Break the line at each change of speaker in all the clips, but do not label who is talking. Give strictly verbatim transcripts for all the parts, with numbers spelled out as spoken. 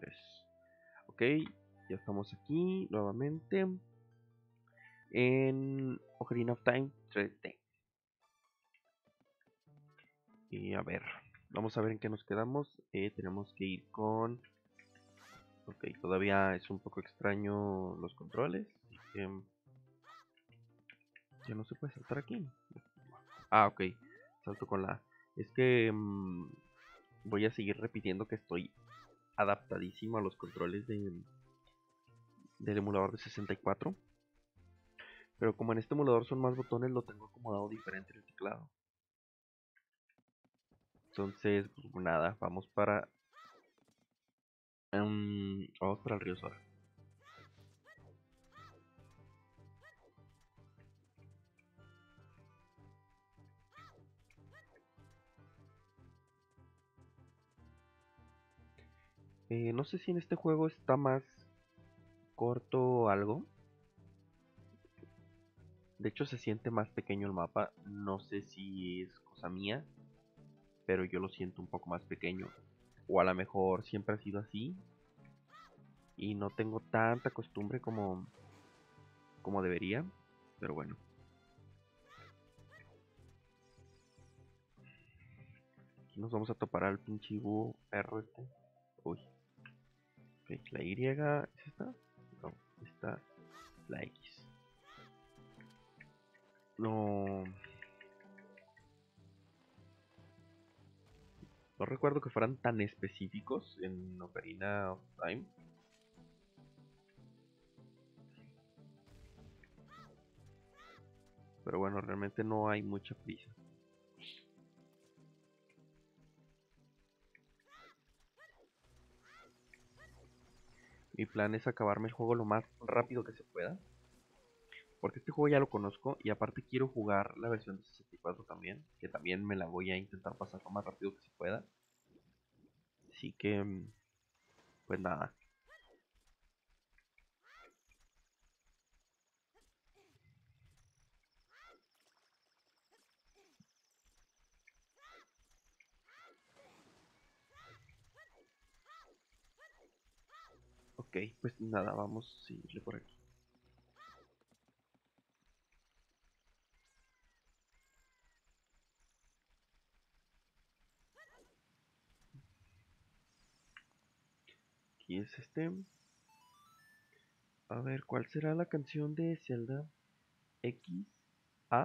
tres. Ok, ya estamos aquí nuevamente en Ocarina of Time tres D. Y a ver, vamos a ver en qué nos quedamos. Eh, tenemos que ir con... Ok, todavía es un poco extraño los controles. Así que... Ya no se puede saltar aquí. Ah, ok. Salto con la A. Es que... mmm, voy a seguir repitiendo que estoy adaptadísimo a los controles de, del emulador de sesenta y cuatro. Pero como en este emulador son más botones, lo tengo acomodado diferente en el teclado. Entonces, pues nada, vamos para... Um, vamos para el río Sora. Eh, no sé si en este juego está más corto o algo. De hecho se siente más pequeño el mapa. No sé si es cosa mía, pero yo lo siento un poco más pequeño. O a lo mejor siempre ha sido así y no tengo tanta costumbre como, como debería. Pero bueno. Aquí nos vamos a topar al pinche búho perro este. Uy. Ok, la Y, ¿es esta? No, esta es la X. No, no recuerdo que fueran tan específicos en Ocarina of Time. Pero bueno, realmente no hay mucha prisa. Mi plan es acabarme el juego lo más rápido que se pueda. Porque este juego ya lo conozco y aparte quiero jugar la versión de sesenta y cuatro también. Que también me la voy a intentar pasar lo más rápido que se pueda. Así que, mm, pues nada. Ok, pues nada, vamos a seguirle por aquí. Aquí es este. A ver, ¿cuál será la canción de Zelda? X, A,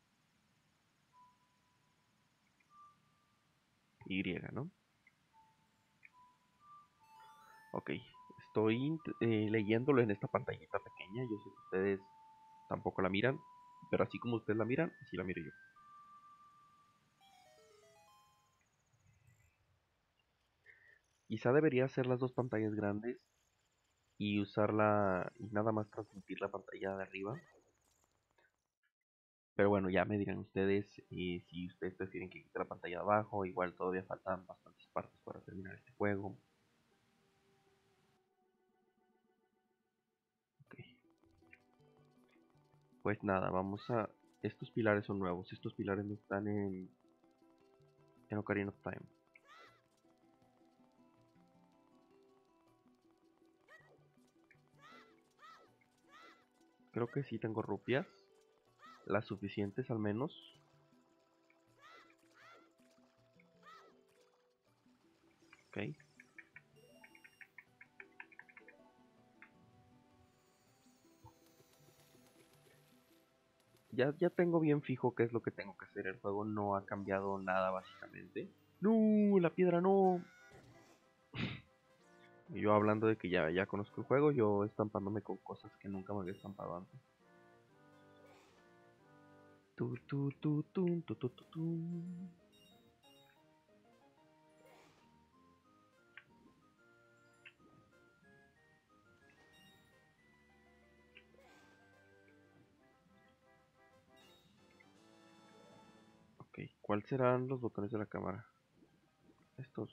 Y, ¿no? Ok, estoy eh, leyéndolo en esta pantallita pequeña. Yo sé que ustedes tampoco la miran, pero así como ustedes la miran, así la miro yo. Quizá debería hacer las dos pantallas grandes y usarla y nada más transmitir la pantalla de arriba. Pero bueno, ya me dirán ustedes eh, si ustedes prefieren que quite la pantalla de abajo. Igual todavía faltan bastantes partes para terminar este juego. Ok, pues nada, vamos a... Estos pilares son nuevos. Estos pilares no están en, en Ocarina of Time. Creo que sí tengo rupias. Las suficientes al menos. Ok. Ya, ya tengo bien fijo qué es lo que tengo que hacer. El juego no ha cambiado nada básicamente. No, la piedra no. Y yo hablando de que ya, ya conozco el juego, yo estampándome con cosas que nunca me había estampado antes. Tu, tu, tu, tu, tu, tu, tu, tu. Ok, ¿cuáles serán los botones de la cámara? Estos.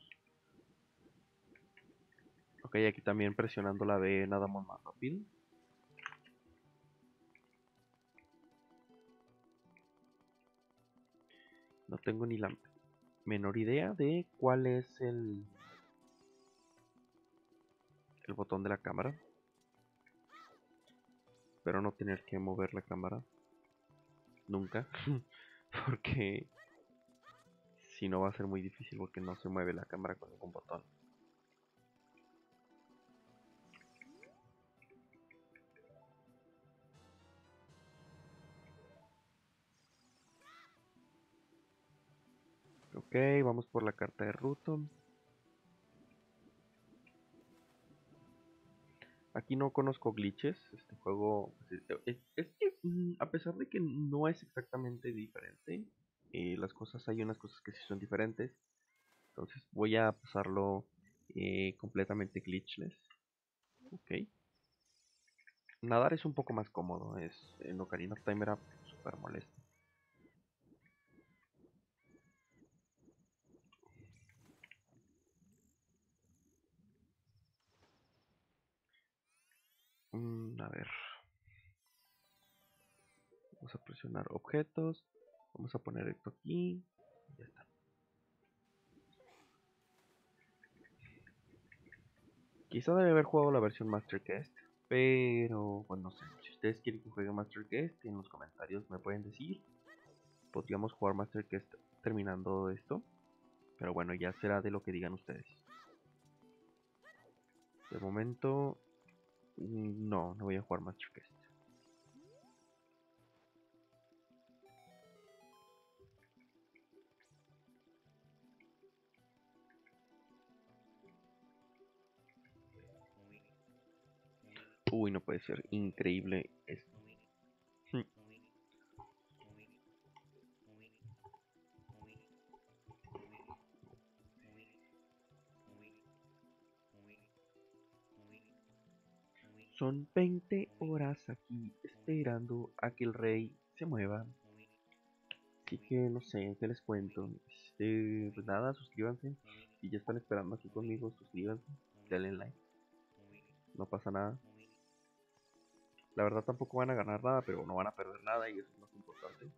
Ok, aquí también presionando la B nada más más rápido. No tengo ni la menor idea de cuál es el... el botón de la cámara. Espero no tener que mover la cámara. Nunca. Porque si no va a ser muy difícil porque no se mueve la cámara con ningún botón. Ok, vamos por la carta de Ruto. Aquí no conozco glitches. Este juego es, es- es que mm, a pesar de que no es exactamente diferente, eh, las cosas hay unas cosas que sí son diferentes. Entonces voy a pasarlo eh, completamente glitchless. Ok. Nadar es un poco más cómodo. Es en Ocarina of Time era súper molesto. Mm, a ver. Vamos a presionar objetos. Vamos a poner esto aquí. Ya está. Quizá debe haber jugado la versión Master Quest. Pero, bueno, no sé. Si ustedes quieren que juegue Master Quest, en los comentarios me pueden decir. Podríamos jugar Master Quest terminando esto. Pero bueno, ya será de lo que digan ustedes. De momento, mm, no, no voy a jugar Master Quest. Uy, no puede ser. Increíble esto. Son veinte horas aquí esperando a que el rey se mueva. Así que no sé, ¿qué les cuento? Este, pues nada, suscríbanse. Si ya están esperando aquí conmigo, suscríbanse. Denle like. No pasa nada. La verdad tampoco van a ganar nada, pero no van a perder nada y eso es más importante.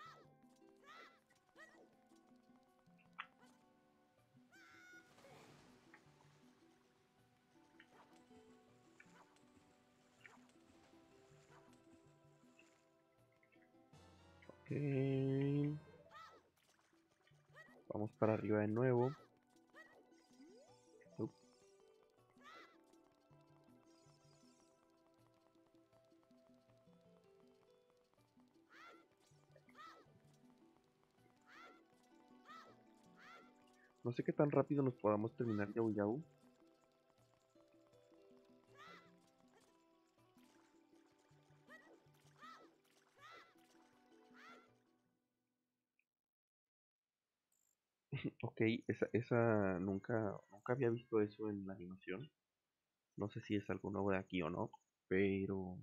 Ok. Vamos para arriba de nuevo. Up. No sé qué tan rápido nos podamos terminar Yau Yau. Ok, esa, esa nunca, nunca había visto eso en la animación. No sé si es algo nuevo de aquí o no, pero,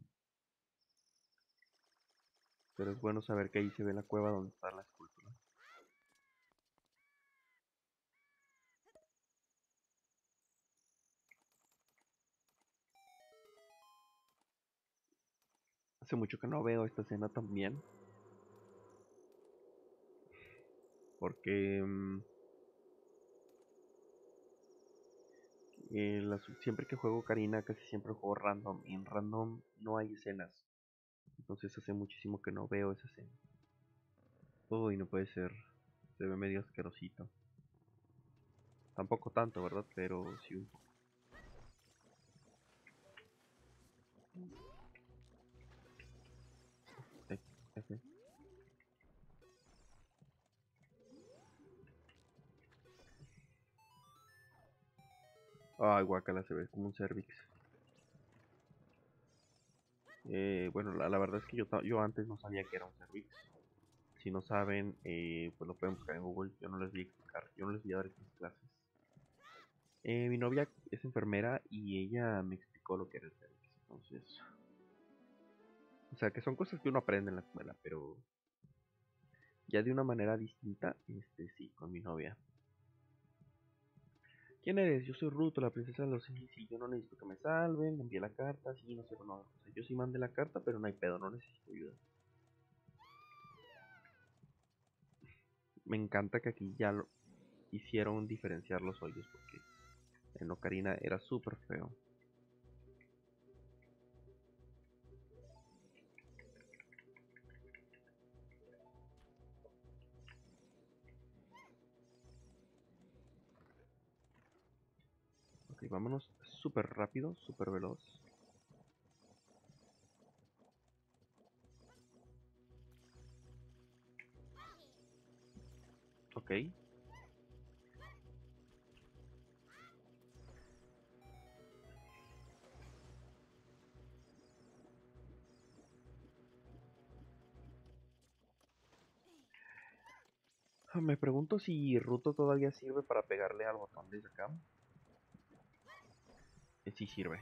pero es bueno saber que ahí se ve la cueva donde está la escultura. Hace mucho que no veo esta escena también, porque mm, eh, las- siempre que juego Karina casi siempre juego random y en random no hay escenas. Entonces hace muchísimo que no veo esa escena. Uy, no puede ser. Se ve medio asquerosito. Tampoco tanto, ¿verdad? Pero sí un poco. Eh, F. Ay, guacala, se ve como un cervix. Eh, bueno, la, la verdad es que yo, ta- yo antes no sabía que era un cervix. Si no saben, eh, pues lo pueden buscar en Google. Yo no les voy a explicar, yo no les voy a dar estas clases. Eh, mi novia es enfermera y ella me explicó lo que era el cervix. Entonces, o sea, que son cosas que uno aprende en la escuela, pero ya de una manera distinta, este sí, con mi novia. ¿Quién eres? Yo soy Ruto, la princesa de los Isis, y yo no necesito que me salven, envié la carta, sí, no sé, no. O sea, yo sí mandé la carta, pero no hay pedo, no necesito ayuda. Me encanta que aquí ya lo hicieron diferenciar los hoyos, porque en Ocarina era súper feo. Ok, vámonos súper rápido, súper veloz. Ok. Me pregunto si Ruto todavía sirve para pegarle al botón desde acá. Eh, sí sirve.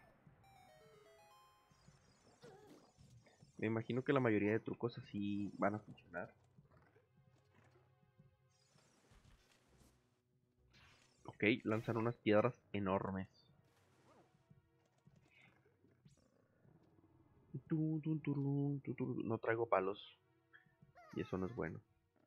Me imagino que la mayoría de trucos así van a funcionar. Ok, lanzan unas piedras enormes. Tun, tun, turun, tu, turun. No traigo palos. Y eso no es bueno.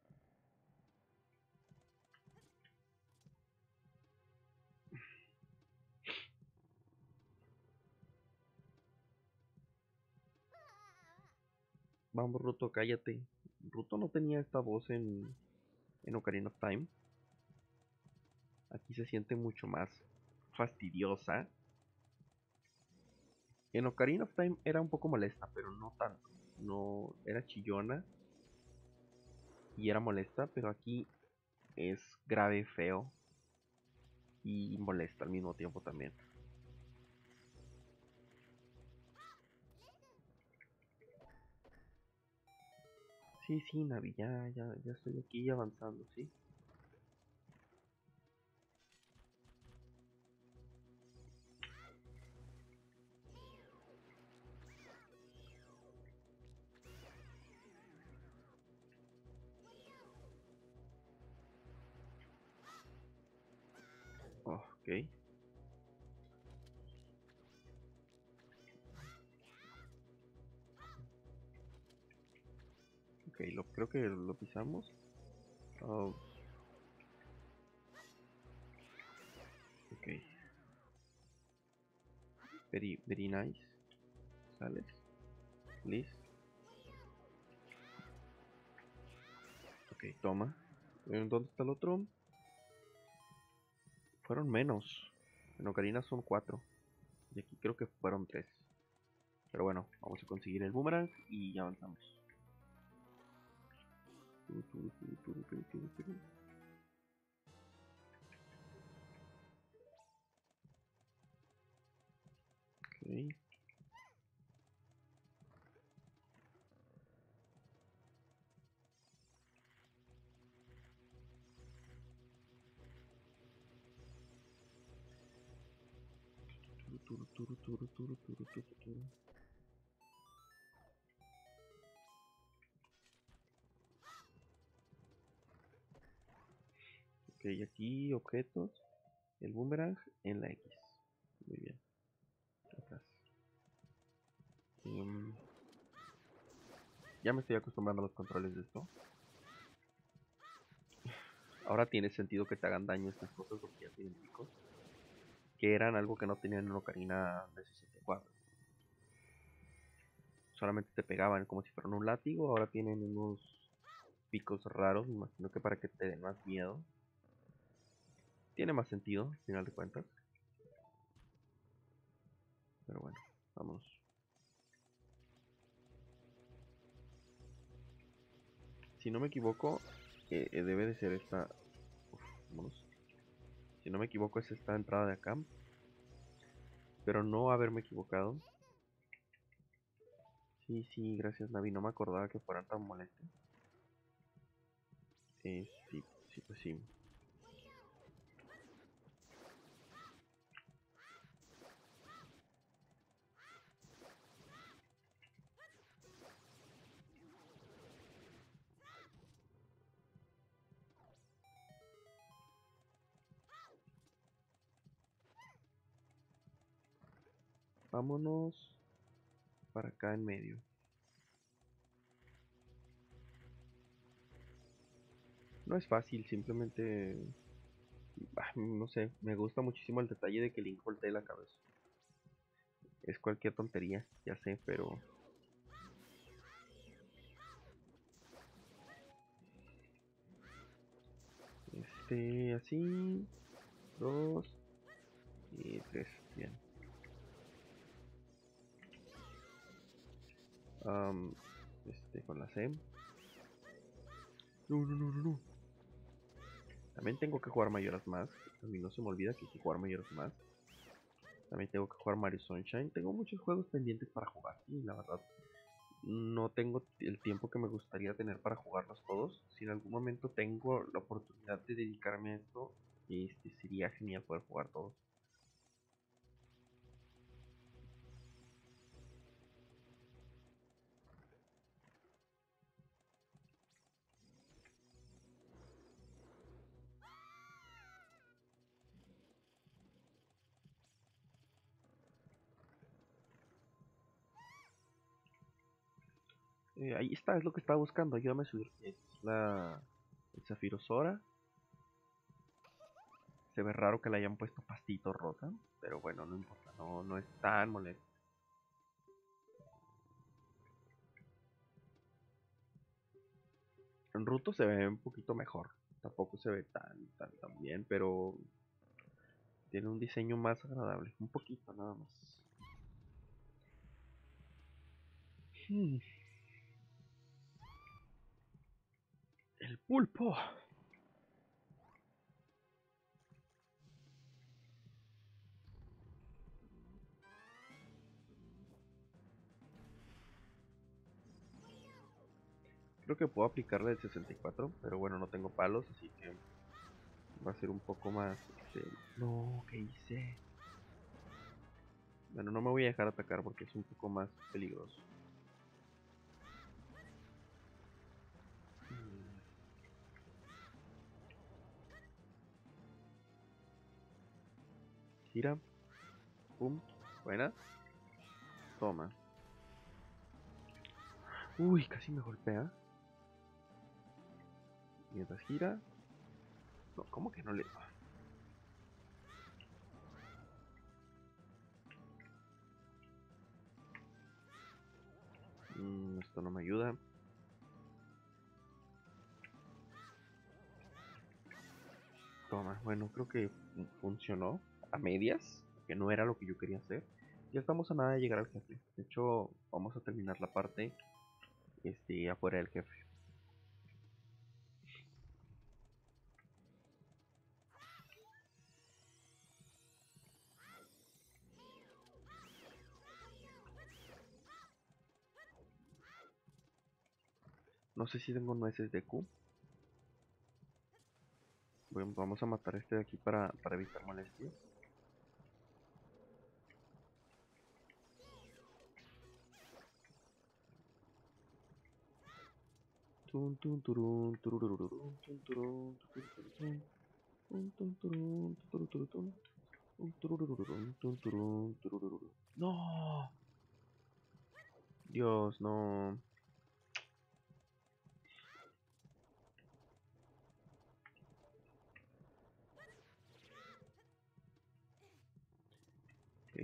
Vamos, Ruto, cállate. Ruto no tenía esta voz en, en Ocarina of Time. Aquí se siente mucho más fastidiosa. En Ocarina of Time era un poco molesta, pero no tanto. No era chillona y era molesta, pero aquí es grave, feo y molesta al mismo tiempo también. Sí, sí, Navi, ya, ya, ya estoy aquí avanzando, ¿sí? Oh, ok. Ok, lo, creo que lo pisamos. Oh, ok. Very, very nice. ¿Sales? Liz. Ok, toma. Eh, ¿Dónde está el otro? Fueron menos. En Ocarina son cuatro. Y aquí creo que fueron tres. Pero bueno, vamos a conseguir el boomerang y ya avanzamos. Turu, turu, turu, turu, turu, turu, turu. Ok. Turu, turu, turu, turu, turu, turu, turu. Ok, aquí objetos. El boomerang en la X. Muy bien. Atrás. Em, ya me estoy acostumbrando a los controles de esto. Ahora tiene sentido que te hagan daño estas cosas porque ya tienen picos. Que eran algo que no tenían en Ocarina de sesenta y cuatro. Solamente te pegaban como si fueran un látigo. Ahora tienen unos picos raros. Me imagino que para que te den más miedo. Tiene más sentido, al final de cuentas. Pero bueno, vamos. Si no me equivoco, eh, eh, debe de ser esta. Uf, vámonos. Si no me equivoco, es esta entrada de acá. Pero no haberme equivocado. Sí, sí, gracias Navi. No me acordaba que fueran tan molestos. Eh, sí, sí, pues sí. Vámonos para acá en medio. No es fácil, simplemente. Ah, no sé, me gusta muchísimo el detalle de que Link voltee la cabeza. Es cualquier tontería, ya sé, pero. Este, así. Dos. tres, bien. Um, este, con la C. No, no, no, no, no. También tengo que jugar Majora's Mask. A mí no se me olvida que hay que jugar Majora's Mask. También tengo que jugar Mario Sunshine. Tengo muchos juegos pendientes para jugar. Y la verdad, no tengo el tiempo que me gustaría tener para jugarlos todos. Si en algún momento tengo la oportunidad de dedicarme a esto, este, sería genial poder jugar todos. Eh, ahí está, es lo que estaba buscando. Ayúdame a subir. Es la... el Zafiro Sora. Se ve raro que le hayan puesto pastito rosa. Pero bueno, no importa. No, no es tan molesto. En Ruto se ve un poquito mejor. Tampoco se ve tan, tan, tan bien. Pero tiene un diseño más agradable. Un poquito nada más. Hmm, el pulpo. Creo que puedo aplicarle el sesenta y cuatro, pero bueno, no tengo palos, así que va a ser un poco más... Este... No, ¿qué hice? Bueno, no me voy a dejar atacar porque es un poco más peligroso. Mm, Gira, pum, buena, toma. Uy, casi me golpea. Mientras gira... No, ¿cómo que no le...? Mm, esto no me ayuda. Toma, bueno, creo que fun- funcionó a medias, que no era lo que yo quería hacer. Ya estamos a nada de llegar al jefe. De hecho, vamos a terminar la parte este, afuera del jefe. No sé si tengo nueces de Q. Bueno, vamos a matar a este de aquí para, para evitar molestias. Tun, tun, turun, tururururun, tun, turun, tururururun, tun, tun, turun, tururururun, tun, tururururun, tun, turun, tururururun. No, Dios, no. Ok,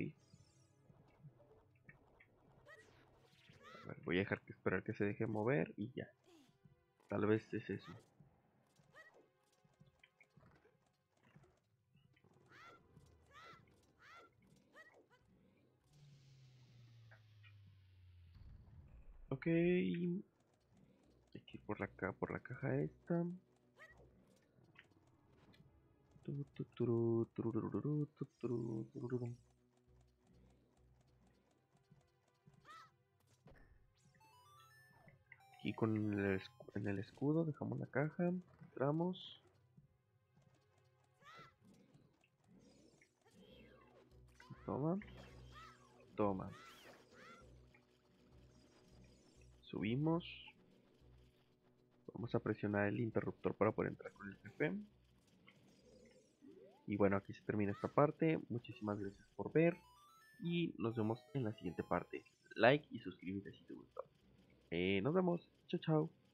a ver, voy a dejar que esperar que se deje mover y ya. Tal vez es eso. Ok, hay que ir por la, ca- por la caja esta. Tu, tu, turu, tururururu, tu, turu, turururu. Aquí con el, escu- en el escudo dejamos la caja, entramos, toma, toma, subimos, vamos a presionar el interruptor para poder entrar con el jefe. Y bueno, aquí se termina esta parte, muchísimas gracias por ver y nos vemos en la siguiente parte. Like y suscríbete si te gustó. Eh, nos vemos, chao chao.